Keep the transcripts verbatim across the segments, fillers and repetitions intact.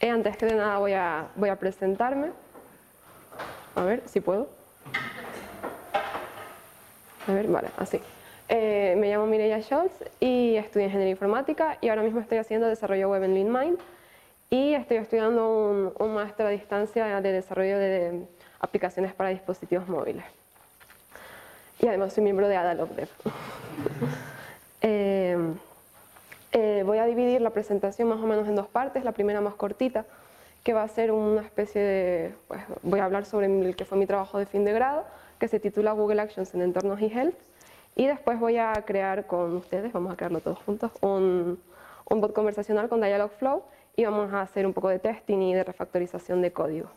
Eh, antes que de nada voy a, voy a presentarme. A ver si puedo. A ver, vale, así. Eh, me llamo Mireia Scholz y estudio Ingeniería Informática y ahora mismo estoy haciendo desarrollo web en LeanMind y estoy estudiando un, un máster a distancia de desarrollo de aplicaciones para dispositivos móviles. Y además soy miembro de AdaLogDev. eh, eh, voy a dividir la presentación más o menos en dos partes. La primera más cortita, que va a ser una especie de... Pues, voy a hablar sobre el que fue mi trabajo de fin de grado, que se titula Google Actions en entornos eHealth. Y después voy a crear con ustedes, vamos a crearlo todos juntos, un, un bot conversacional con Dialogflow y vamos a hacer un poco de testing y de refactorización de código.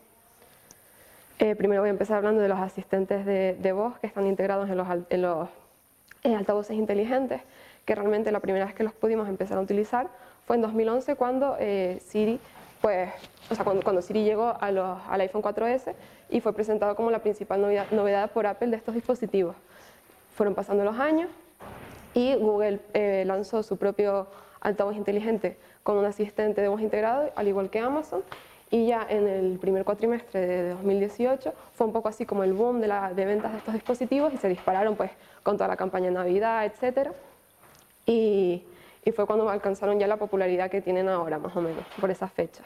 Eh, primero voy a empezar hablando de los asistentes de, de voz que están integrados en los, en los eh, altavoces inteligentes, que realmente la primera vez que los pudimos empezar a utilizar fue en dos mil once cuando eh, Siri, pues, o sea, cuando, cuando Siri llegó a los, al iPhone cuatro ese y fue presentado como la principal novedad, novedad por Apple de estos dispositivos. Fueron pasando los años y Google eh, lanzó su propio altavoz inteligente con un asistente de voz integrado, al igual que Amazon, y ya en el primer cuatrimestre de dos mil dieciocho fue un poco así como el boom de, la, de ventas de estos dispositivos y se dispararon pues con toda la campaña de Navidad, etcétera. Y, y fue cuando alcanzaron ya la popularidad que tienen ahora, más o menos, por esas fechas.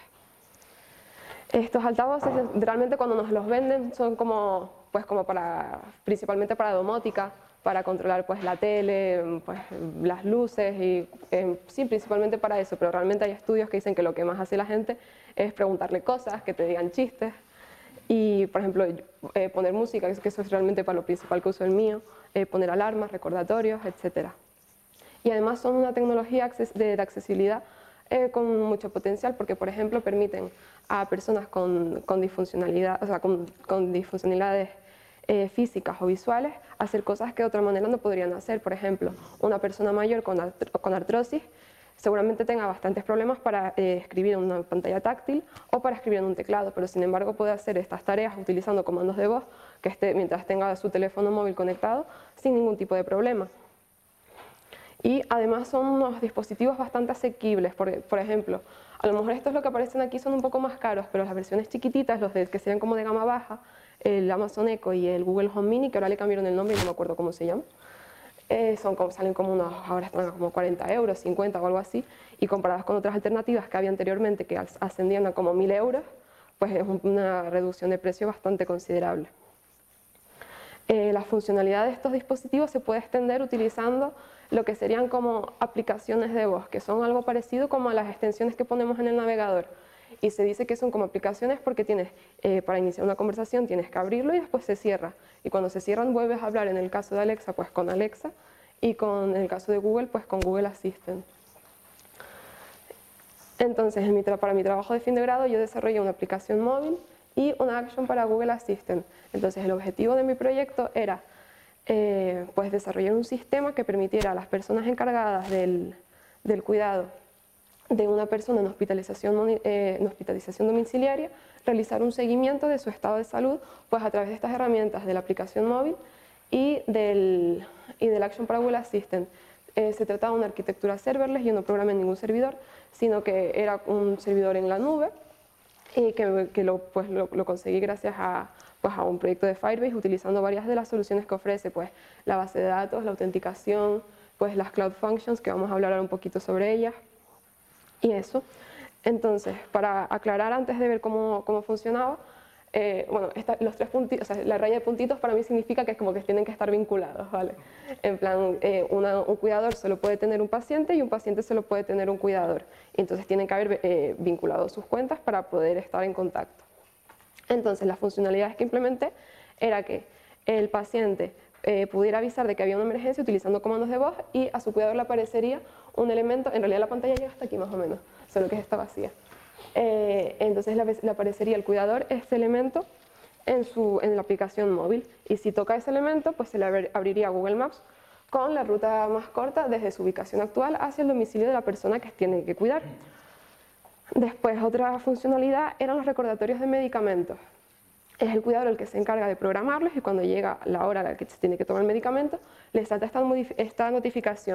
Estos altavoces realmente cuando nos los venden son como, pues como para, principalmente para domótica, para controlar pues la tele, pues las luces y eh, sí, principalmente para eso, pero realmente hay estudios que dicen que lo que más hace la gente es preguntarle cosas, que te digan chistes y por ejemplo eh, poner música, que eso es realmente para lo principal que uso el mío, eh, poner alarmas, recordatorios, etcétera. Y además son una tecnología de accesibilidad eh, con mucho potencial porque por ejemplo permiten a personas con, con disfuncionalidad, o sea, con, con disfuncionalidades Eh, físicas o visuales, hacer cosas que de otra manera no podrían hacer. Por ejemplo, una persona mayor con, art con artrosis seguramente tenga bastantes problemas para eh, escribir en una pantalla táctil o para escribir en un teclado, pero sin embargo puede hacer estas tareas utilizando comandos de voz que esté, mientras tenga su teléfono móvil conectado sin ningún tipo de problema. Y además son unos dispositivos bastante asequibles, porque, por ejemplo, a lo mejor estos lo que aparecen aquí son un poco más caros, pero las versiones chiquititas, los de, que serían como de gama baja, el Amazon Echo y el Google Home Mini, que ahora le cambiaron el nombre y no me acuerdo cómo se llama, eh, son como, salen como unos, ahora están como cuarenta euros, cincuenta o algo así, y comparadas con otras alternativas que había anteriormente que ascendían a como mil euros, pues es una reducción de precio bastante considerable. Eh, la funcionalidad de estos dispositivos se puede extender utilizando lo que serían como aplicaciones de voz, que son algo parecido como a las extensiones que ponemos en el navegador. Y se dice que son como aplicaciones porque tienes, eh, para iniciar una conversación tienes que abrirlo y después se cierra. Y cuando se cierran vuelves a hablar, en el caso de Alexa, pues con Alexa, y con, en el caso de Google, pues con Google Assistant. Entonces, en mi para mi trabajo de fin de grado yo desarrollé una aplicación móvil y una action para Google Assistant. Entonces, el objetivo de mi proyecto era eh, pues desarrollar un sistema que permitiera a las personas encargadas del, del cuidado de una persona en hospitalización, eh, en hospitalización domiciliaria, realizar un seguimiento de su estado de salud pues a través de estas herramientas de la aplicación móvil y del, y del Action para Google Assistant. Eh, se trataba de una arquitectura serverless, yo no programé ningún servidor, sino que era un servidor en la nube y que, que lo, pues, lo, lo conseguí gracias a, pues, a un proyecto de Firebase utilizando varias de las soluciones que ofrece, pues la base de datos, la autenticación, pues las Cloud Functions, que vamos a hablar ahora un poquito sobre ellas. Y eso, entonces, para aclarar antes de ver cómo, cómo funcionaba, eh, bueno, esta, los tres puntitos, o sea, la raya de puntitos para mí significa que es como que tienen que estar vinculados, ¿vale? En plan, eh, una, un cuidador solo puede tener un paciente y un paciente solo puede tener un cuidador. Entonces tienen que haber eh, vinculado sus cuentas para poder estar en contacto. Entonces, las funcionalidades que implementé era que el paciente eh, pudiera avisar de que había una emergencia utilizando comandos de voz y a su cuidador le aparecería un elemento, en realidad la pantalla llega hasta aquí más o menos, solo que está vacía. Eh, entonces le, le aparecería al cuidador este elemento en, su, en la aplicación móvil y si toca ese elemento pues se le abriría Google Maps con la ruta más corta desde su ubicación actual hacia el domicilio de la persona que tiene que cuidar. Después otra funcionalidad eran los recordatorios de medicamentos. Es el cuidador el que se encarga de programarlos y cuando llega la hora a la que se tiene que tomar el medicamento le salta esta, esta notificación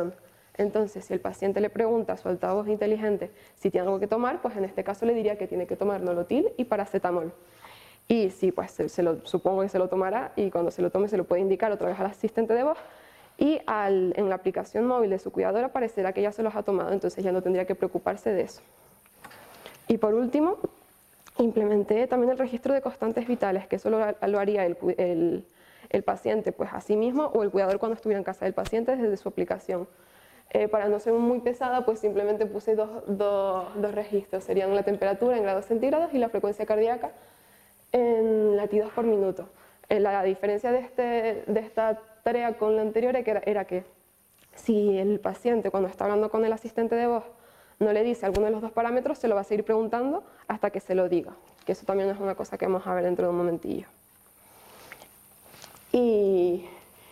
Entonces, si el paciente le pregunta a su altavoz inteligente si tiene algo que tomar, pues en este caso le diría que tiene que tomar Nolotil y paracetamol. Y sí, pues se, se lo, supongo que se lo tomará, y cuando se lo tome se lo puede indicar otra vez al asistente de voz, y al, en la aplicación móvil de su cuidadora aparecerá que ya se los ha tomado, entonces ya no tendría que preocuparse de eso. Y por último, implementé también el registro de constantes vitales, que eso lo, lo haría el, el, el paciente pues a sí mismo, o el cuidador cuando estuviera en casa del paciente desde su aplicación. Eh, para no ser muy pesada, pues simplemente puse dos, dos, dos registros, serían la temperatura en grados centígrados y la frecuencia cardíaca en latidos por minuto. Eh, la diferencia de, este, de esta tarea con la anterior era, era que si el paciente cuando está hablando con el asistente de voz no le dice alguno de los dos parámetros, se lo va a seguir preguntando hasta que se lo diga, que eso también es una cosa que vamos a ver dentro de un momentillo. Y,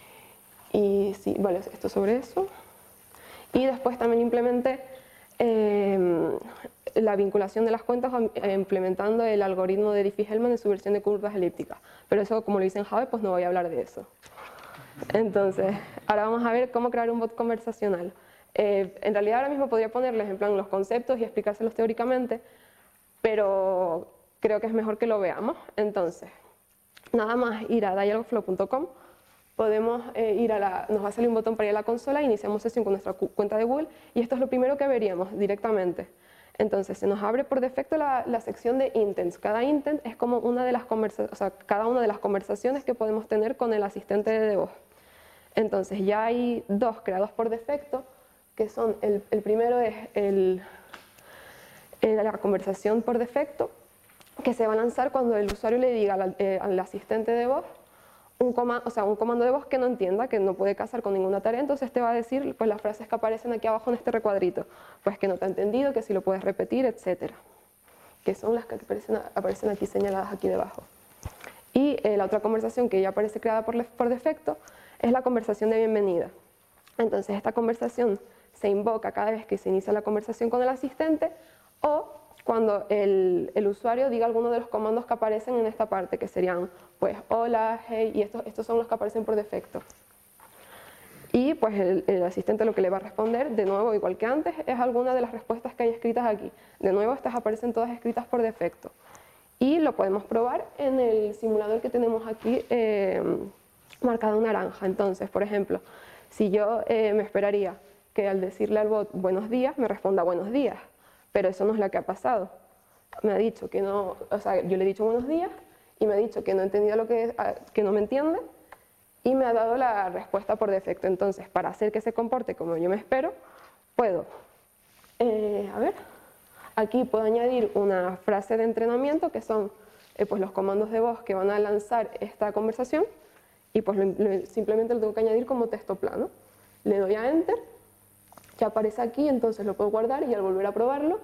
y sí, vale, esto sobre eso. Y después también implementé eh, la vinculación de las cuentas implementando el algoritmo de Diffie-Hellman en su versión de curvas elípticas. Pero eso, como lo hice en Java, pues no voy a hablar de eso. Entonces, ahora vamos a ver cómo crear un bot conversacional. Eh, en realidad ahora mismo podría ponerles en plan los conceptos y explicárselos teóricamente, pero creo que es mejor que lo veamos. Entonces, nada más ir a dialogflow punto com, podemos eh, ir a la, nos va a salir un botón para ir a la consola, iniciamos sesión con nuestra cuenta de Google, y esto es lo primero que veríamos directamente. Entonces se nos abre por defecto la, la sección de intents. Cada intent es como una de las conversaciones, o sea, cada una de las conversaciones que podemos tener con el asistente de voz. Entonces ya hay dos creados por defecto, que son, el, el primero es el, el, la conversación por defecto, que se va a lanzar cuando el usuario le diga al, eh, al asistente de voz un comando, o sea, un comando de voz que no entienda, que no puede casar con ninguna tarea, entonces te va a decir pues, las frases que aparecen aquí abajo en este recuadrito, pues que no te ha entendido, que si lo puedes repetir, etcétera, que son las que aparecen, aparecen aquí señaladas aquí debajo. Y eh, la otra conversación que ya aparece creada por, por defecto es la conversación de bienvenida. Entonces esta conversación se invoca cada vez que se inicia la conversación con el asistente, o cuando el, el usuario diga alguno de los comandos que aparecen en esta parte, que serían pues hola, hey, y estos, estos son los que aparecen por defecto. Y pues el, el asistente lo que le va a responder, de nuevo igual que antes, es alguna de las respuestas que hay escritas aquí. De nuevo estas aparecen todas escritas por defecto. Y lo podemos probar en el simulador que tenemos aquí eh, marcado en naranja. Entonces, por ejemplo, si yo eh, me esperaría que al decirle al bot buenos días, me responda buenos días. Pero eso no es lo que ha pasado. Me ha dicho que no, o sea, yo le he dicho buenos días y me ha dicho que no he entendido lo que, que no me entiende, y me ha dado la respuesta por defecto. Entonces, para hacer que se comporte como yo me espero, puedo, eh, a ver, aquí puedo añadir una frase de entrenamiento que son eh, pues los comandos de voz que van a lanzar esta conversación, y pues lo, lo, simplemente lo tengo que añadir como texto plano. Le doy a Enter. Ya aparece aquí, entonces lo puedo guardar, y al volver a probarlo,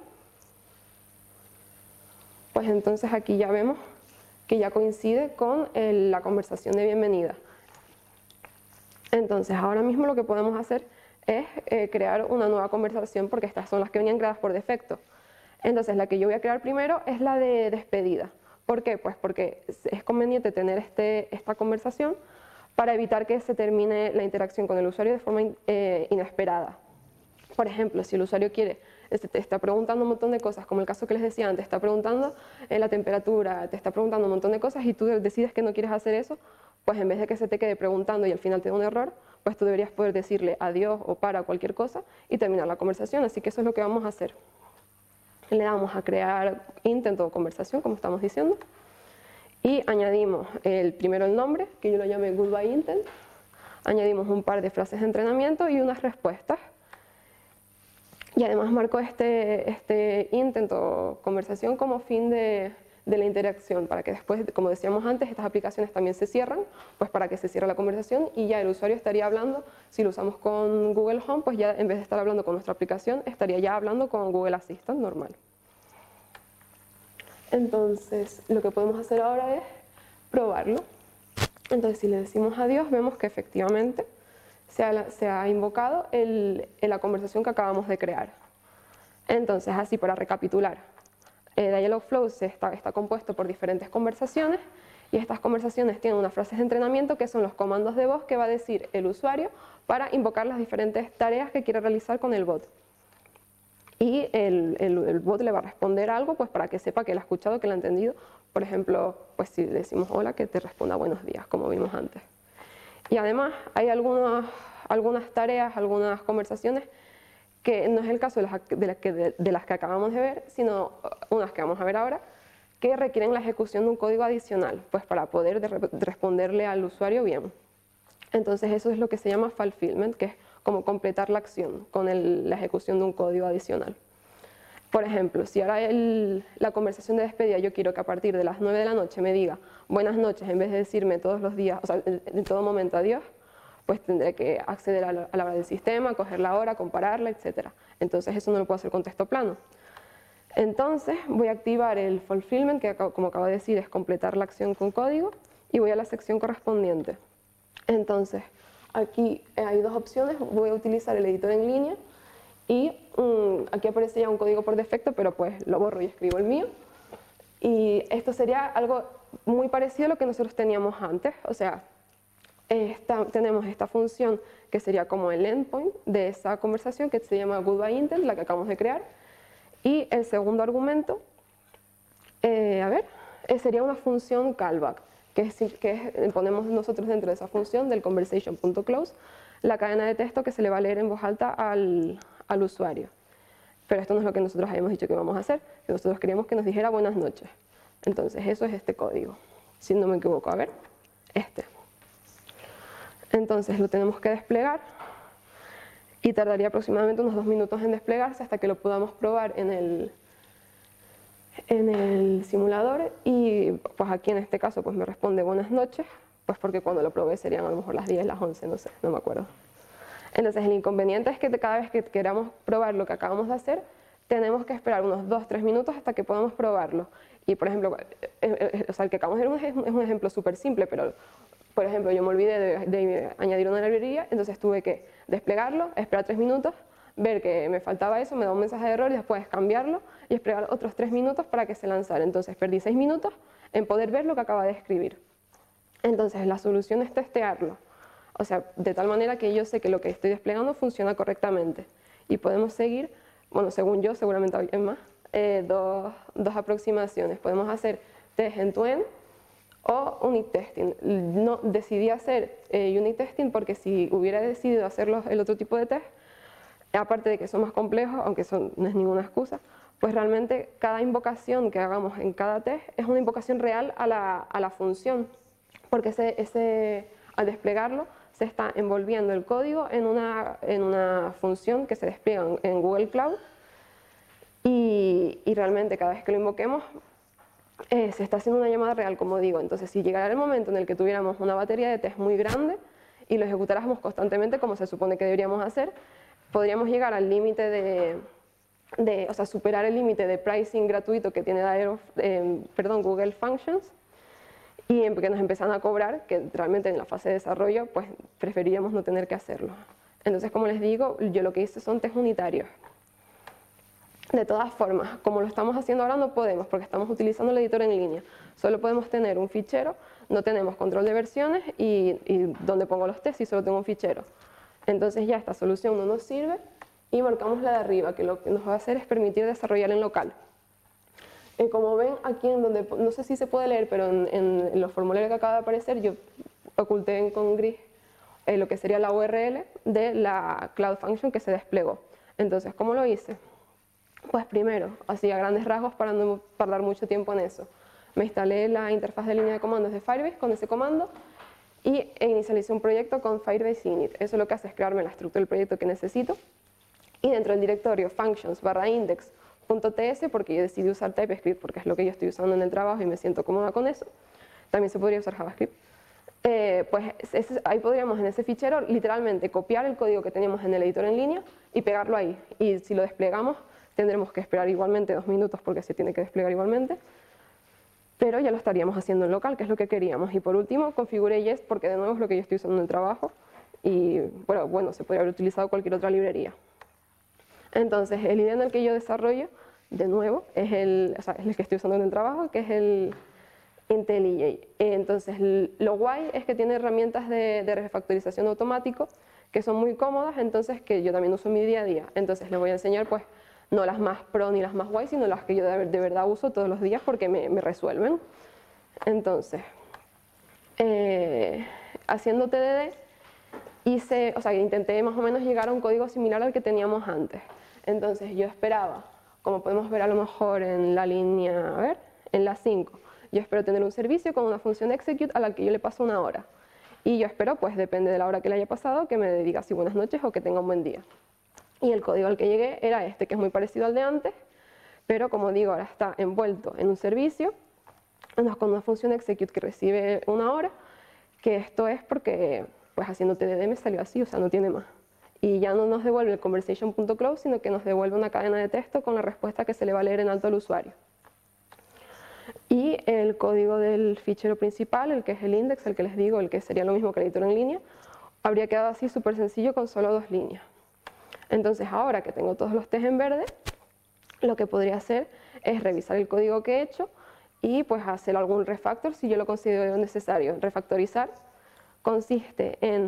pues entonces aquí ya vemos que ya coincide con el, la conversación de bienvenida. Entonces ahora mismo lo que podemos hacer es eh, crear una nueva conversación, porque estas son las que venían creadas por defecto. Entonces la que yo voy a crear primero es la de despedida. ¿Por qué? Pues porque es conveniente tener este, esta conversación para evitar que se termine la interacción con el usuario de forma eh, inesperada. Por ejemplo, si el usuario quiere, te está preguntando un montón de cosas, como el caso que les decía antes, está preguntando eh, la temperatura, te está preguntando un montón de cosas, y tú decides que no quieres hacer eso, pues en vez de que se te quede preguntando y al final te dé un error, pues tú deberías poder decirle adiós o para cualquier cosa y terminar la conversación. Así que eso es lo que vamos a hacer. Le damos a crear intento o conversación, como estamos diciendo, y añadimos el, primero el nombre, que yo lo llamé Goodbye Intent, añadimos un par de frases de entrenamiento y unas respuestas. Y además marco este, este intento conversación como fin de, de la interacción, para que después, como decíamos antes, estas aplicaciones también se cierran, pues para que se cierre la conversación y ya el usuario estaría hablando, si lo usamos con Google Home, pues ya en vez de estar hablando con nuestra aplicación, estaría ya hablando con Google Assistant normal. Entonces, lo que podemos hacer ahora es probarlo. Entonces, si le decimos adiós, vemos que efectivamente Se ha, se ha invocado el, el, la conversación que acabamos de crear. Entonces, así para recapitular, eh, Dialogflow se está, está compuesto por diferentes conversaciones, Y estas conversaciones tienen unas frases de entrenamiento que son los comandos de voz que va a decir el usuario para invocar las diferentes tareas que quiere realizar con el bot. Y el, el, el bot le va a responder algo pues para que sepa que él ha escuchado, que lo ha entendido. Por ejemplo, pues si le decimos hola, que te responda buenos días, como vimos antes. Y además hay algunas, algunas tareas, algunas conversaciones que no es el caso de las, de, las que, de, de las que acabamos de ver, sino unas que vamos a ver ahora, que requieren la ejecución de un código adicional, pues para poder de, de responderle al usuario bien. Entonces eso es lo que se llama fulfillment, que es como completar la acción con el, la ejecución de un código adicional. Por ejemplo, si ahora el, la conversación de despedida yo quiero que a partir de las nueve de la noche me diga buenas noches en vez de decirme todos los días, o sea, en, en todo momento adiós, pues tendré que acceder a la, a la hora del sistema, coger la hora, compararla, etcétera. Entonces eso no lo puedo hacer con texto plano. Entonces voy a activar el fulfillment, que como acabo de decir es completar la acción con código, y voy a la sección correspondiente. Entonces aquí hay dos opciones, voy a utilizar el editor en línea, y um, aquí aparece ya un código por defecto, pero pues lo borro y escribo el mío. Y esto sería algo muy parecido a lo que nosotros teníamos antes, o sea, esta, tenemos esta función que sería como el endpoint de esa conversación que se llama goodbye intent, la que acabamos de crear, y el segundo argumento, eh, a ver, eh, sería una función callback, que es, que es, ponemos nosotros dentro de esa función del conversation.close la cadena de texto que se le va a leer en voz alta al, al usuario. Pero esto no es lo que nosotros habíamos dicho que íbamos a hacer, que nosotros queríamos que nos dijera buenas noches. Entonces eso es este código, si no me equivoco, a ver, este. Entonces lo tenemos que desplegar y tardaría aproximadamente unos dos minutos en desplegarse hasta que lo podamos probar en el, en el simulador, y pues aquí en este caso pues me responde buenas noches, pues porque cuando lo probé serían a lo mejor las diez, las once, no sé, no me acuerdo. Entonces el inconveniente es que cada vez que queramos probar lo que acabamos de hacer, tenemos que esperar unos dos, tres minutos hasta que podamos probarlo. Y por ejemplo, eh, eh, o sea, el que acabamos de ver es un ejemplo súper simple, pero por ejemplo yo me olvidé de, de añadir una librería, entonces tuve que desplegarlo, esperar tres minutos, ver que me faltaba eso, me da un mensaje de error y después cambiarlo y esperar otros tres minutos para que se lanzara. Entonces perdí seis minutos en poder ver lo que acaba de escribir. Entonces la solución es testearlo, o sea, de tal manera que yo sé que lo que estoy desplegando funciona correctamente. Y podemos seguir, bueno, según yo, seguramente hay más, eh, dos, dos aproximaciones. Podemos hacer test end-to-end o unit testing. No, decidí hacer eh, unit testing porque si hubiera decidido hacer el otro tipo de test, aparte de que son más complejos, aunque eso no es ninguna excusa, pues realmente cada invocación que hagamos en cada test es una invocación real a la, a la función, porque ese, ese, al desplegarlo se está envolviendo el código en una, en una función que se despliega en, en Google Cloud, y, y realmente cada vez que lo invoquemos eh, se está haciendo una llamada real, como digo. Entonces si llegara el momento en el que tuviéramos una batería de test muy grande y lo ejecutáramos constantemente como se supone que deberíamos hacer, podríamos llegar al límite de, de, o sea, superar el límite de pricing gratuito que tiene Aero, eh, perdón, Google Functions, y en que nos empiezan a cobrar, que realmente en la fase de desarrollo pues preferiríamos no tener que hacerlo. Entonces, como les digo, yo lo que hice son test unitarios. De todas formas, como lo estamos haciendo ahora no podemos, porque estamos utilizando el editor en línea. Solo podemos tener un fichero, no tenemos control de versiones y, y donde pongo los tests y solo tengo un fichero. Entonces ya esta solución no nos sirve y marcamos la de arriba, que lo que nos va a hacer es permitir desarrollar en local. Y como ven aquí, en donde, no sé si se puede leer, pero en, en, en los formularios que acaba de aparecer, yo oculté con gris eh, lo que sería la U R L de la Cloud Function que se desplegó. Entonces, ¿cómo lo hice? Pues primero, así a grandes rasgos para no tardar mucho tiempo en eso, me instalé la interfaz de línea de comandos de Firebase con ese comando y inicialicé un proyecto con Firebase init. Eso lo que hace es crearme la estructura del proyecto que necesito, y dentro del directorio functions barra index.ts, porque yo decidí usar TypeScript porque es lo que yo estoy usando en el trabajo y me siento cómoda con eso, también se podría usar JavaScript, eh, pues ese, ahí podríamos en ese fichero literalmente copiar el código que teníamos en el editor en línea y pegarlo ahí, y si lo desplegamos tendremos que esperar igualmente dos minutos porque se tiene que desplegar igualmente, pero ya lo estaríamos haciendo en local, que es lo que queríamos. Y por último, configuré Jest porque de nuevo es lo que yo estoy usando en el trabajo y bueno, bueno se podría haber utilizado cualquier otra librería. Entonces, el I D E en el que yo desarrollo, de nuevo, es el, o sea, es el que estoy usando en el trabajo, que es el IntelliJ. Entonces, lo guay es que tiene herramientas de, de refactorización automático que son muy cómodas, entonces que yo también uso en mi día a día. Entonces les voy a enseñar pues no las más pro ni las más guay, sino las que yo de, de verdad uso todos los días porque me, me resuelven. Entonces, eh, haciendo T D D, hice, o sea, intenté más o menos llegar a un código similar al que teníamos antes. Entonces yo esperaba, como podemos ver a lo mejor en la línea, a ver, en la cinco, yo espero tener un servicio con una función execute a la que yo le paso una hora. Y yo espero, pues depende de la hora que le haya pasado, que me diga si buenas noches o que tenga un buen día. Y el código al que llegué era este, que es muy parecido al de antes, pero como digo, ahora está envuelto en un servicio, con una función execute que recibe una hora, que esto es porque, pues haciendo T D D me salió así, o sea, no tiene más. Y ya no nos devuelve el conversation.close, sino que nos devuelve una cadena de texto con la respuesta que se le va a leer en alto al usuario. Y el código del fichero principal, el que es el index, el que les digo, el que sería lo mismo que el editor en línea, habría quedado así súper sencillo con solo dos líneas. Entonces ahora que tengo todos los test en verde, lo que podría hacer es revisar el código que he hecho y pues hacer algún refactor si yo lo considero necesario. Refactorizar consiste en,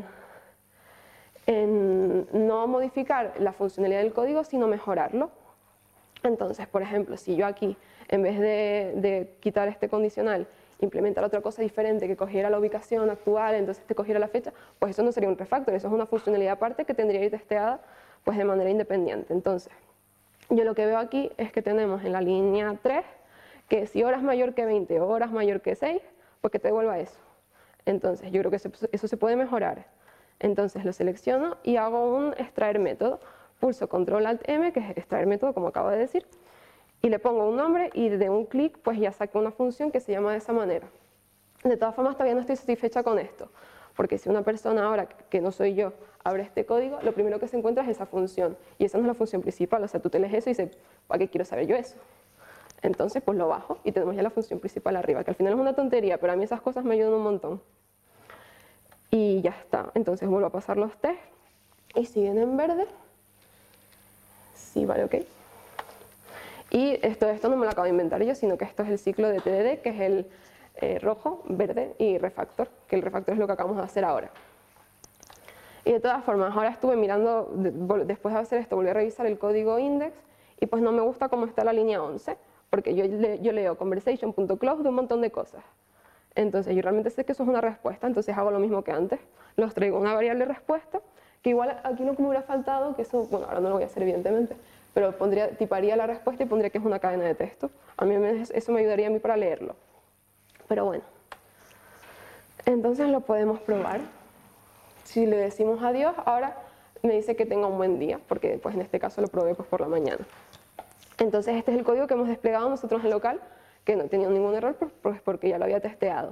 en no modificar la funcionalidad del código, sino mejorarlo. Entonces, por ejemplo, si yo aquí, en vez de, de quitar este condicional, implementar otra cosa diferente que cogiera la ubicación actual, entonces te cogiera la fecha, pues eso no sería un refactor, eso es una funcionalidad aparte que tendría que ir testeada pues de manera independiente. Entonces, yo lo que veo aquí es que tenemos en la línea tres, que si horas mayor que veinte o horas mayor que seis, pues que te devuelva eso. Entonces, yo creo que eso, eso se puede mejorar. Entonces lo selecciono y hago un extraer método. Pulso control alt eme, que es extraer método, como acabo de decir, y le pongo un nombre y de un clic pues ya saco una función que se llama de esa manera. De todas formas, todavía no estoy satisfecha con esto, porque si una persona ahora, que no soy yo, abre este código, lo primero que se encuentra es esa función, y esa no es la función principal, o sea, tú te lees eso y dices, ¿para qué quiero saber yo eso? Entonces pues lo bajo y tenemos ya la función principal arriba, que al final es una tontería, pero a mí esas cosas me ayudan un montón. Y ya está, entonces vuelvo a pasar los test y siguen en verde. Sí, vale, ok. Y esto, esto no me lo acabo de inventar yo, sino que esto es el ciclo de T D D, que es el eh, rojo, verde y refactor, que el refactor es lo que acabamos de hacer ahora. Y de todas formas, ahora estuve mirando, después de hacer esto, volví a revisar el código index y pues no me gusta cómo está la línea once, porque yo, le, yo leo conversation.close de un montón de cosas. Entonces yo realmente sé que eso es una respuesta, entonces hago lo mismo que antes, los traigo una variable respuesta, que igual aquí no me hubiera faltado, que eso, bueno, ahora no lo voy a hacer evidentemente, pero pondría, tiparía la respuesta y pondría que es una cadena de texto. A mí eso me ayudaría a mí para leerlo. Pero bueno, entonces lo podemos probar. Si le decimos adiós, ahora me dice que tenga un buen día, porque pues en este caso lo probé pues por la mañana. Entonces este es el código que hemos desplegado nosotros en local, que no tenía ningún error pues porque ya lo había testeado.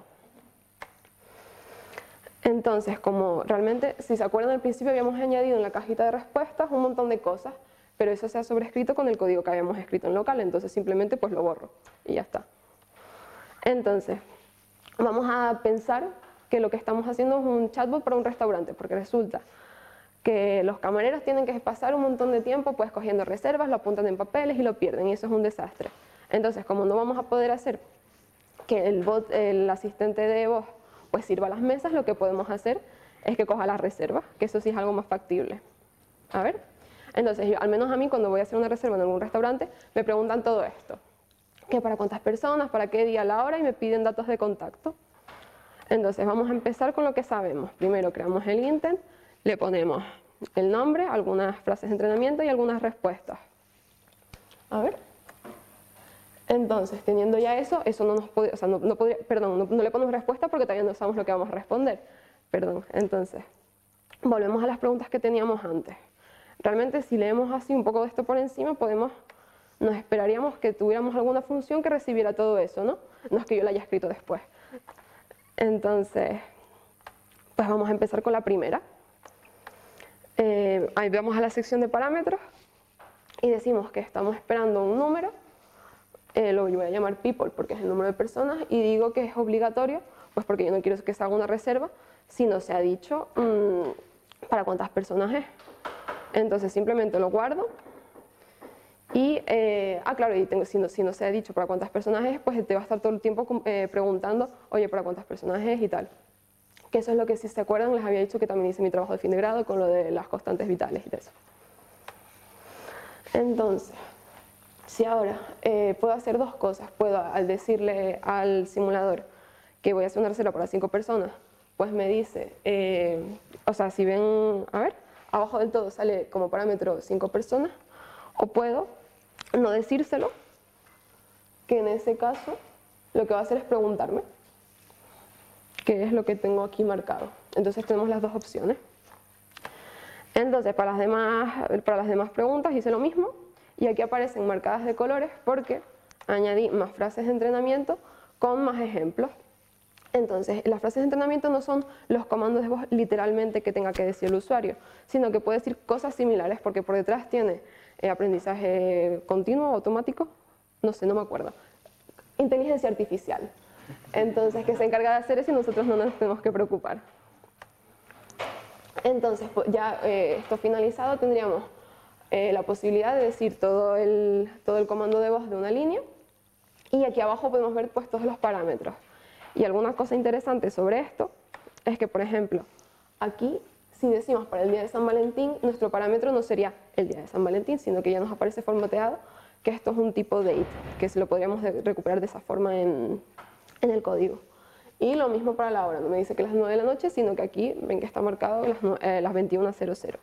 Entonces, como realmente, si se acuerdan al principio habíamos añadido en la cajita de respuestas un montón de cosas, pero eso se ha sobrescrito con el código que habíamos escrito en local, entonces simplemente pues lo borro y ya está. Entonces, vamos a pensar que lo que estamos haciendo es un chatbot para un restaurante, porque resulta que los camareros tienen que pasar un montón de tiempo pues cogiendo reservas, lo apuntan en papeles y lo pierden, y eso es un desastre. Entonces, como no vamos a poder hacer que el bot, el asistente de voz, pues sirva a las mesas, lo que podemos hacer es que coja las reservas, que eso sí es algo más factible. A ver, entonces yo, al menos a mí cuando voy a hacer una reserva en algún restaurante, me preguntan todo esto, que para cuántas personas, para qué día, la hora, y me piden datos de contacto. Entonces vamos a empezar con lo que sabemos. Primero creamos el intent, le ponemos el nombre, algunas frases de entrenamiento y algunas respuestas. A ver. Entonces, teniendo ya eso, eso no nos podría, o sea, no, no podría, perdón, no, no le ponemos respuesta porque todavía no sabemos lo que vamos a responder. Perdón, entonces, volvemos a las preguntas que teníamos antes. Realmente, si leemos así un poco de esto por encima, podemos, nos esperaríamos que tuviéramos alguna función que recibiera todo eso, ¿no? No es que yo la haya escrito después. Entonces, pues vamos a empezar con la primera. Eh, ahí vamos a la sección de parámetros y decimos que estamos esperando un número. Eh, lo voy a llamar people porque es el número de personas, y digo que es obligatorio, pues porque yo no quiero que se haga una reserva si no se ha dicho mmm, para cuántas personas es. Entonces simplemente lo guardo Y, eh, ah, claro, y tengo, si, no, si no se ha dicho para cuántas personas es, pues te va a estar todo el tiempo eh, preguntando, oye, ¿para cuántas personas es? Y tal. Que eso es lo que, si se acuerdan, les había dicho que también hice mi trabajo de fin de grado con lo de las constantes vitales y de eso. Entonces, si ahora eh, puedo hacer dos cosas, puedo al decirle al simulador que voy a hacer una reserva para cinco personas, pues me dice, eh, o sea, si ven, a ver, abajo del todo sale como parámetro cinco personas, o puedo no decírselo, que en ese caso lo que va a hacer es preguntarme qué es lo que tengo aquí marcado. Entonces tenemos las dos opciones. Entonces para las demás, para las demás preguntas hice lo mismo y aquí aparecen marcadas de colores porque añadí más frases de entrenamiento con más ejemplos. Entonces las frases de entrenamiento no son los comandos de voz literalmente que tenga que decir el usuario, sino que puede decir cosas similares porque por detrás tiene eh, aprendizaje continuo, automático, no sé, no me acuerdo, inteligencia artificial. Entonces que se encarga de hacer eso y nosotros no nos tenemos que preocupar. Entonces, pues ya eh, esto finalizado, tendríamos eh, la posibilidad de decir todo el, todo el comando de voz de una línea y aquí abajo podemos ver pues todos los parámetros. Y alguna cosa interesante sobre esto es que, por ejemplo, aquí si decimos para el día de San Valentín, nuestro parámetro no sería el día de San Valentín, sino que ya nos aparece formateado que esto es un tipo date, que se lo podríamos recuperar de esa forma en, en el código. Y lo mismo para la hora, no me dice que las nueve de la noche, sino que aquí ven que está marcado las, eh, las veintiuna cero cero.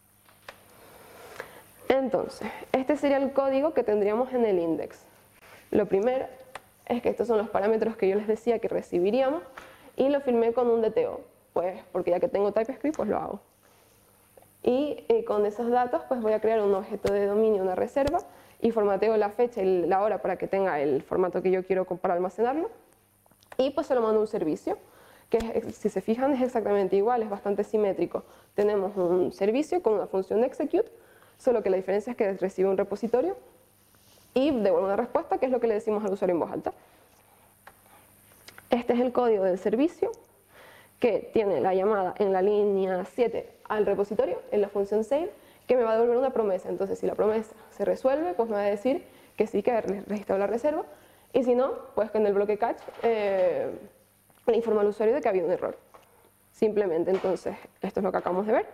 Entonces, este sería el código que tendríamos en el index. Lo primero es que estos son los parámetros que yo les decía que recibiríamos y lo firmé con un D T O, pues porque ya que tengo TypeScript, pues lo hago. Y eh, con esos datos pues voy a crear un objeto de dominio, una reserva, y formateo la fecha y la hora para que tenga el formato que yo quiero para almacenarlo. Y pues se lo mando a un servicio, que es, si se fijan es exactamente igual, es bastante simétrico. Tenemos un servicio con una función de execute, solo que la diferencia es que recibe un repositorio y devuelve una respuesta, que es lo que le decimos al usuario en voz alta. Este es el código del servicio, que tiene la llamada en la línea siete al repositorio, en la función save, que me va a devolver una promesa. Entonces si la promesa se resuelve, pues me va a decir que sí, que ha registrado la reserva, y si no, pues que en el bloque catch eh, le informa al usuario de que ha habido un error. Simplemente, entonces, esto es lo que acabamos de ver.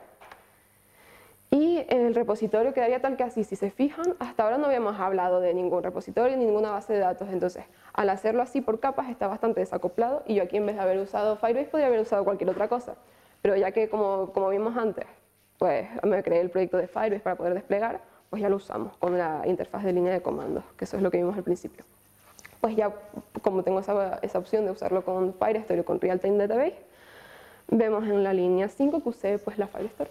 Y el repositorio quedaría tal que así, si se fijan, hasta ahora no habíamos hablado de ningún repositorio ni ninguna base de datos, entonces al hacerlo así por capas está bastante desacoplado y yo aquí en vez de haber usado Firebase podría haber usado cualquier otra cosa, pero ya que como, como vimos antes, pues me creé el proyecto de Firebase para poder desplegar, pues ya lo usamos con la interfaz de línea de comandos, que eso es lo que vimos al principio. Pues ya como tengo esa, esa opción de usarlo con Firestore o con Realtime Database, vemos en la línea cinco que usé pues la Firestore.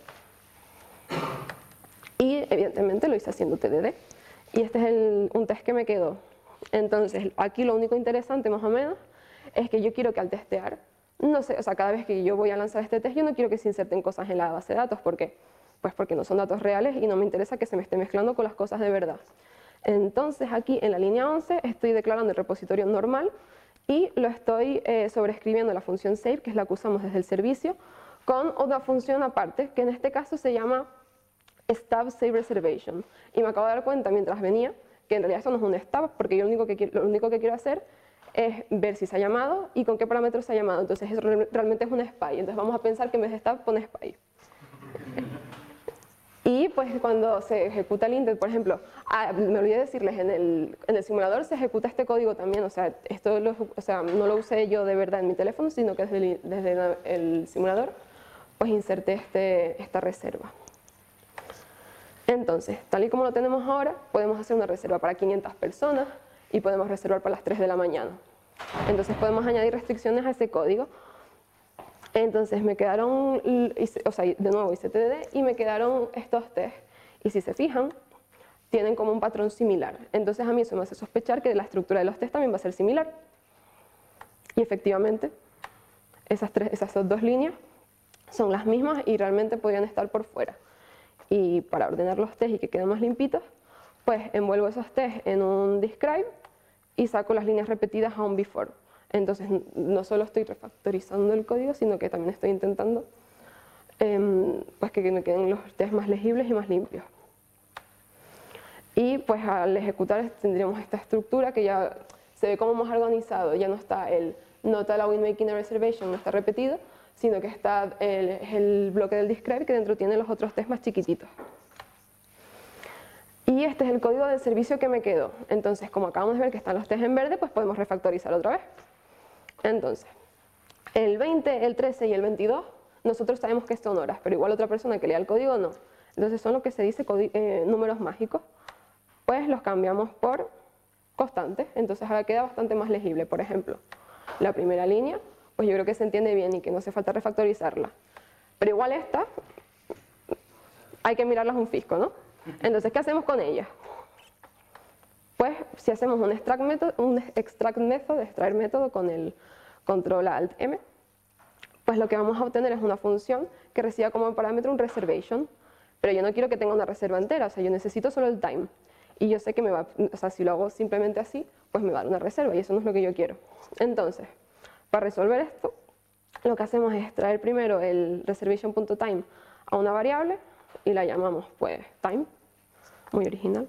Y evidentemente lo hice haciendo T D D. Y este es el, un test que me quedó. Entonces aquí lo único interesante más o menos es que yo quiero que al testear, no sé, o sea, cada vez que yo voy a lanzar este test yo no quiero que se inserten cosas en la base de datos. ¿Por qué? Pues porque no son datos reales y no me interesa que se me esté mezclando con las cosas de verdad. Entonces aquí en la línea once estoy declarando el repositorio normal y lo estoy eh, sobreescribiendo la función save, que es la que usamos desde el servicio, con otra función aparte, que en este caso se llama stub save reservation. Y me acabo de dar cuenta mientras venía que en realidad esto no es un stub, porque yo lo único que quiero, lo único que quiero hacer es ver si se ha llamado y con qué parámetros se ha llamado. Entonces eso realmente es un spy. Entonces vamos a pensar que en vez de stub pone spy. Y pues cuando se ejecuta el intent, por ejemplo, ah, me olvidé decirles, en el, en el simulador se ejecuta este código también, o sea, esto lo, o sea, no lo usé yo de verdad en mi teléfono, sino que desde el, desde el simulador pues inserté este, esta reserva. Entonces, tal y como lo tenemos ahora, podemos hacer una reserva para quinientas personas y podemos reservar para las tres de la mañana. Entonces podemos añadir restricciones a ese código. Entonces me quedaron, o sea, de nuevo hice T D D y me quedaron estos test. Y si se fijan, tienen como un patrón similar. Entonces a mí eso me hace sospechar que la estructura de los test también va a ser similar. Y efectivamente, esas, tres, esas dos líneas son las mismas y realmente podrían estar por fuera. Y para ordenar los test y que queden más limpitos, pues envuelvo esos test en un describe y saco las líneas repetidas a un before. Entonces no solo estoy refactorizando el código, sino que también estoy intentando eh, pues que me queden los test más legibles y más limpios. Y pues al ejecutar tendríamos esta estructura que ya se ve como más organizado, ya no está el not allowing making a reservation, no está repetido, sino que está el, el bloque del describe que dentro tiene los otros test más chiquititos. Y este es el código del servicio que me quedó. Entonces, como acabamos de ver que están los test en verde, pues podemos refactorizar otra vez. Entonces, el veinte, el trece y el veintidós, nosotros sabemos que son horas, pero igual otra persona que lea el código no. Entonces son lo que se dice eh, números mágicos. Pues los cambiamos por constantes, entonces ahora queda bastante más legible. Por ejemplo, la primera línea, pues yo creo que se entiende bien y que no hace falta refactorizarla. Pero igual esta, hay que mirarlas un fisco, ¿no? Entonces, ¿qué hacemos con ellas? Pues si hacemos un extract method, un extract method, extraer método con el control alt M, pues lo que vamos a obtener es una función que reciba como parámetro un reservation, pero yo no quiero que tenga una reserva entera, o sea, yo necesito solo el time. Y yo sé que me va, o sea, si lo hago simplemente así, pues me va a dar una reserva y eso no es lo que yo quiero. Entonces, para resolver esto, lo que hacemos es extraer primero el reservation.time a una variable y la llamamos pues time, muy original.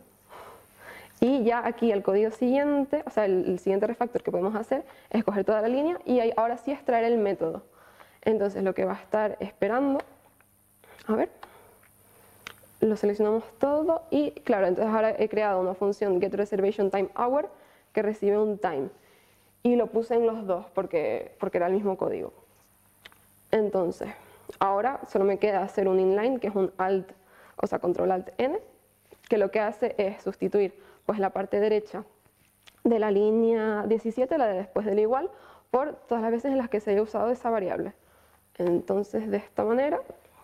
Y ya aquí el código siguiente, o sea, el, el siguiente refactor que podemos hacer es escoger toda la línea y ahí, ahora sí extraer el método. Entonces lo que va a estar esperando, a ver, lo seleccionamos todo y claro, entonces ahora he creado una función getReservationTimeHour que recibe un time y lo puse en los dos porque, porque era el mismo código. Entonces, ahora solo me queda hacer un inline que es un alt, o sea, control alt N, que lo que hace es sustituir pues la parte derecha de la línea diecisiete, la de después del igual, por todas las veces en las que se haya usado esa variable. Entonces, de esta manera,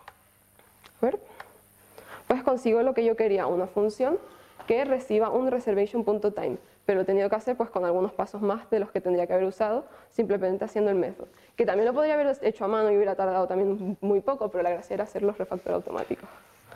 a ver, pues consigo lo que yo quería, una función que reciba un reservation.time, pero lo he tenido que hacer pues con algunos pasos más de los que tendría que haber usado simplemente haciendo el método, que también lo podría haber hecho a mano y hubiera tardado también muy poco, pero la gracia era hacer los refactor automáticos.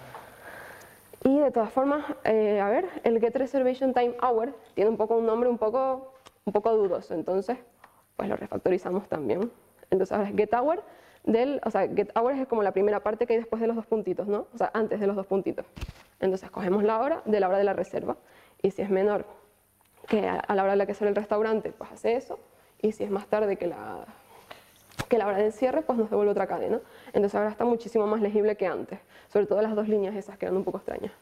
Y de todas formas, eh, a ver, el getReservationTimeHour tiene un poco un nombre un poco, un poco dudoso, entonces pues lo refactorizamos también. Entonces ahora es getHour del, o sea, getHour es como la primera parte que hay después de los dos puntitos, ¿no? O sea, antes de los dos puntitos. Entonces cogemos la hora de la hora de la reserva y si es menor que a la hora en la que sale el restaurante, pues hace eso, y si es más tarde que la, que la hora del cierre, pues nos devuelve otra cadena. Entonces ahora está muchísimo más legible que antes, sobre todo las dos líneas esas que eran un poco extrañas.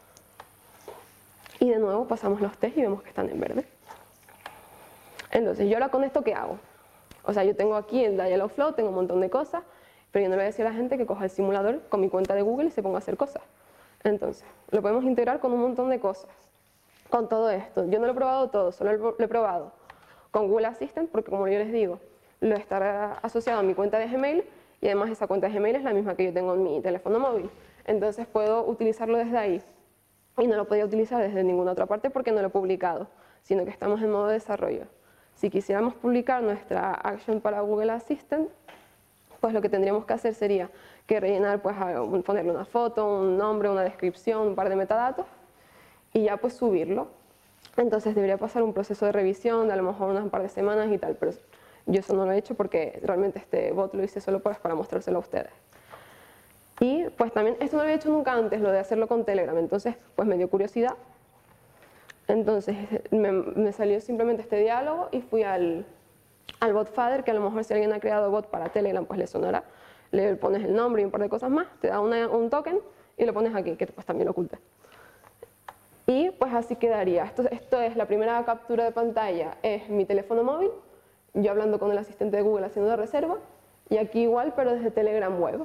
Y de nuevo pasamos los test y vemos que están en verde. Entonces, ¿yo ahora con esto qué hago? O sea, yo tengo aquí el Dialogflow, tengo un montón de cosas, pero yo no le voy a decir a la gente que coja el simulador con mi cuenta de Google y se ponga a hacer cosas. Entonces, lo podemos integrar con un montón de cosas. Con todo esto, yo no lo he probado todo, solo lo he probado con Google Assistant, porque como yo les digo, lo estará asociado a mi cuenta de Gmail y además esa cuenta de Gmail es la misma que yo tengo en mi teléfono móvil. Entonces puedo utilizarlo desde ahí y no lo podía utilizar desde ninguna otra parte porque no lo he publicado, sino que estamos en modo de desarrollo. Si quisiéramos publicar nuestra action para Google Assistant, pues lo que tendríamos que hacer sería que rellenar, pues ponerle una foto, un nombre, una descripción, un par de metadatos y ya pues subirlo. Entonces debería pasar un proceso de revisión de a lo mejor unas par de semanas y tal, pero yo eso no lo he hecho porque realmente este bot lo hice solo pues para mostrárselo a ustedes. Y pues también, esto no lo había hecho nunca antes, lo de hacerlo con Telegram, entonces pues me dio curiosidad. Entonces me, me salió simplemente este diálogo y fui al, al bot Father, que a lo mejor si alguien ha creado bot para Telegram pues le sonará. Le pones el nombre y un par de cosas más, te da una, un token y lo pones aquí, que pues también lo oculta. Y pues así quedaría. Esto, esto es la primera captura de pantalla, es mi teléfono móvil, yo hablando con el asistente de Google haciendo la reserva, y aquí igual pero desde Telegram web.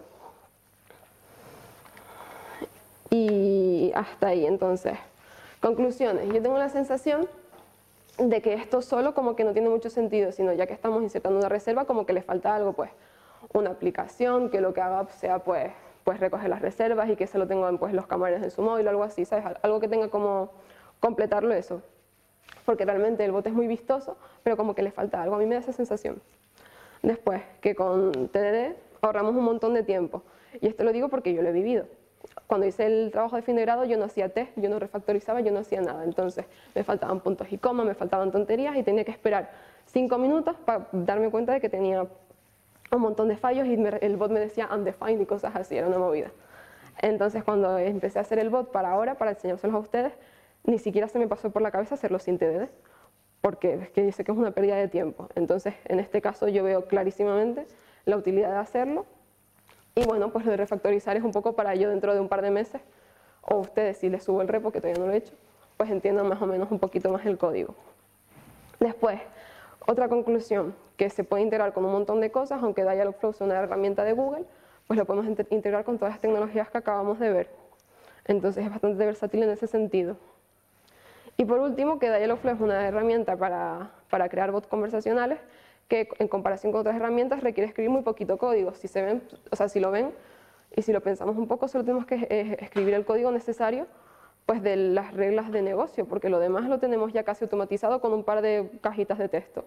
Y hasta ahí, entonces. Conclusiones. Yo tengo la sensación de que esto solo como que no tiene mucho sentido, sino ya que estamos insertando una reserva, como que le falta algo, pues, una aplicación que lo que haga sea, pues, pues recoger las reservas y que se lo tengan, pues, los camareros en su móvil o algo así, ¿sabes? Algo que tenga como completarlo eso. Porque realmente el bot es muy vistoso, pero como que le falta algo. A mí me da esa sensación. Después, que con T D D ahorramos un montón de tiempo. Y esto lo digo porque yo lo he vivido. Cuando hice el trabajo de fin de grado yo no hacía test, yo no refactorizaba, yo no hacía nada. Entonces me faltaban puntos y comas, me faltaban tonterías y tenía que esperar cinco minutos para darme cuenta de que tenía un montón de fallos y me, el bot me decía undefined y cosas así, era una movida. Entonces cuando empecé a hacer el bot para ahora, para enseñárselos a ustedes, ni siquiera se me pasó por la cabeza hacerlo sin T D D, porque es que sé que es una pérdida de tiempo. Entonces, en este caso yo veo clarísimamente la utilidad de hacerlo. Y bueno, pues lo de refactorizar es un poco para yo dentro de un par de meses, o ustedes si les subo el repo, que todavía no lo he hecho, pues entiendan más o menos un poquito más el código. Después, otra conclusión, que se puede integrar con un montón de cosas, aunque Dialogflow sea una herramienta de Google, pues lo podemos integrar con todas las tecnologías que acabamos de ver. Entonces es bastante versátil en ese sentido. Y por último, que Dialogflow es una herramienta para, para crear bots conversacionales que en comparación con otras herramientas requiere escribir muy poquito código. Si, se ven, o sea, si lo ven y si lo pensamos un poco, solo tenemos que eh, escribir el código necesario pues, de las reglas de negocio, porque lo demás lo tenemos ya casi automatizado con un par de cajitas de texto.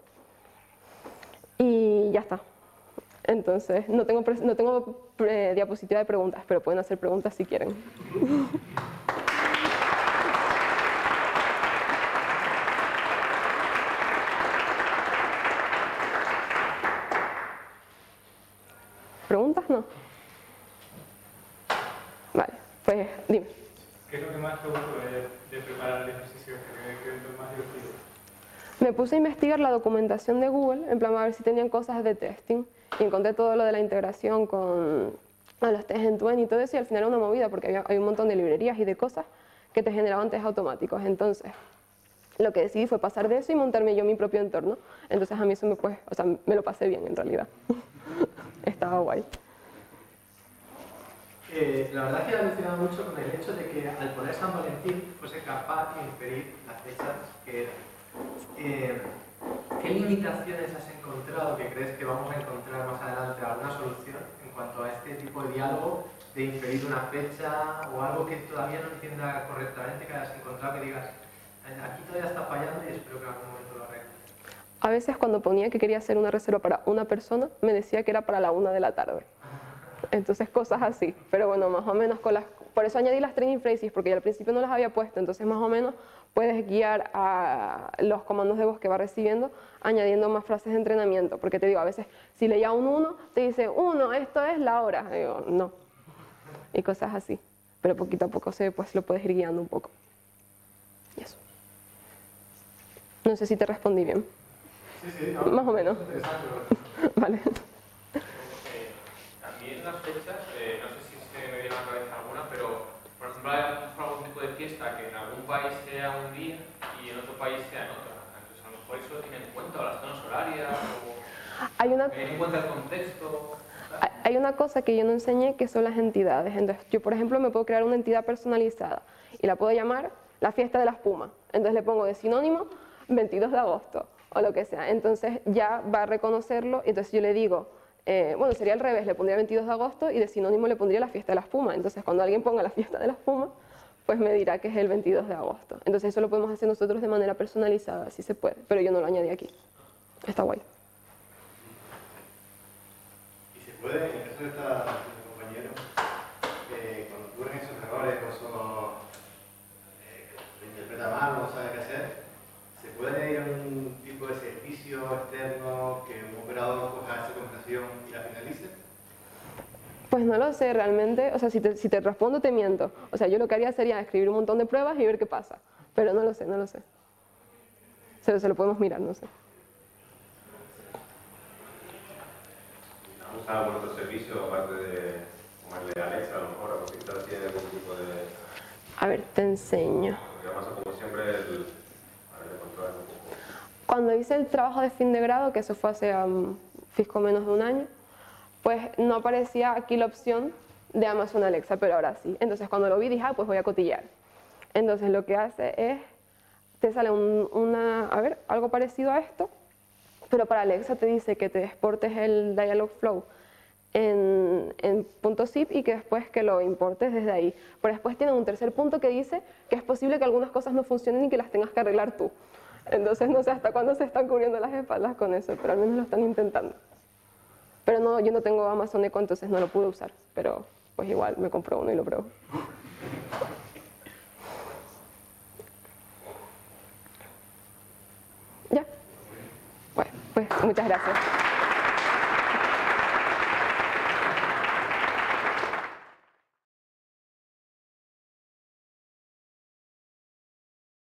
Y ya está. Entonces, no tengo, no tengo eh, diapositiva de preguntas, pero pueden hacer preguntas si quieren. ¿Preguntas? No. Vale, pues dime. ¿Qué es lo que más te gustó de, de preparar el ejercicio? ¿Qué es lo más divertido? Me puse a investigar la documentación de Google, en plan a ver si tenían cosas de testing, y encontré todo lo de la integración con a los test end-to-end y todo eso, y al final era una movida porque había, hay un montón de librerías y de cosas que te generaban test automáticos. Entonces, lo que decidí fue pasar de eso y montarme yo mi propio entorno. Entonces a mí eso me, pues, o sea, me lo pasé bien en realidad. Estaba guay. Eh, la verdad es que he alucinado mucho con el hecho de que al poner San Valentín fuese capaz de inferir las fechas que eran. Eh, ¿Qué limitaciones has encontrado que crees que vamos a encontrar más adelante alguna solución en cuanto a este tipo de diálogo de inferir una fecha o algo que todavía no entienda correctamente, que hayas encontrado que digas aquí todavía está fallando y espero que en algún momento lo arregle? A veces cuando ponía que quería hacer una reserva para una persona, me decía que era para la una de la tarde. Entonces cosas así, pero bueno, más o menos con las... Por eso añadí las training phrases, porque ya al principio no las había puesto, entonces más o menos puedes guiar a los comandos de voz que va recibiendo añadiendo más frases de entrenamiento, porque te digo, a veces si leía un uno, te dice uno, esto es la hora, y digo, no, y cosas así, pero poquito a poco se, pues, lo puedes ir guiando un poco. Y eso. No sé si te respondí bien. Sí, sí, no, más o menos. Interesante, vale. También las fechas, eh, no sé si se me viene a la cabeza alguna, pero por ejemplo hay algún tipo de fiesta que en algún país sea un día y en otro país sea en otro. Entonces a lo mejor eso lo tiene en cuenta, o las zonas horarias, o hay una, tener en cuenta el contexto. ¿sabes? Hay una cosa que yo no enseñé que son las entidades. Entonces yo por ejemplo me puedo crear una entidad personalizada y la puedo llamar la fiesta de la espuma. Entonces le pongo de sinónimo veintidós de agosto o lo que sea. Entonces ya va a reconocerlo, entonces yo le digo, Eh, bueno, sería al revés, le pondría veintidós de agosto y de sinónimo le pondría la fiesta de la espuma. Entonces, cuando alguien ponga la fiesta de la espuma, pues me dirá que es el veintidós de agosto. Entonces, eso lo podemos hacer nosotros de manera personalizada, si se puede, pero yo no lo añadí aquí. Está guay. Y se puede, en el caso de esta compañero, eh, cuando ocurren esos errores o eso eh, lo interpreta mal o no sabe qué hacer, ¿se puede ir a un tipo de servicio externo que un operador coja esa conversación y la finalice? Pues no lo sé realmente, o sea, si te, si te respondo te miento. O sea, yo lo que haría sería escribir un montón de pruebas y ver qué pasa. Pero no lo sé, no lo sé. Se lo, se lo podemos mirar, no sé. ¿Han usado algún otro servicio aparte de, como el de Alexa, a lo mejor, o quizás tiene algún tipo de... A ver, te enseño. Porque además, como siempre, el... a ver, de controlar un poco. Cuando hice el trabajo de fin de grado, que eso fue hace um, fisco menos de un año, pues no aparecía aquí la opción de Amazon Alexa, pero ahora sí. Entonces cuando lo vi dije, ah, pues voy a cotillar. Entonces lo que hace es, te sale un, una, a ver, algo parecido a esto, pero para Alexa te dice que te exportes el Dialogflow en, en .zip y que después que lo importes desde ahí. Pero después tienen un tercer punto que dice que es posible que algunas cosas no funcionen y que las tengas que arreglar tú. Entonces no sé hasta cuándo se están cubriendo las espaldas con eso, pero al menos lo están intentando. Pero no, yo no tengo Amazon Echo, entonces no lo pude usar, pero pues igual me compro uno y lo pruebo. ¿Ya? Bueno, pues muchas gracias.